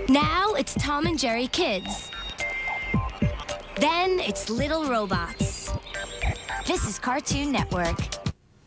Now it's Tom and Jerry Kids. Then it's Little Robots. This is Cartoon Network.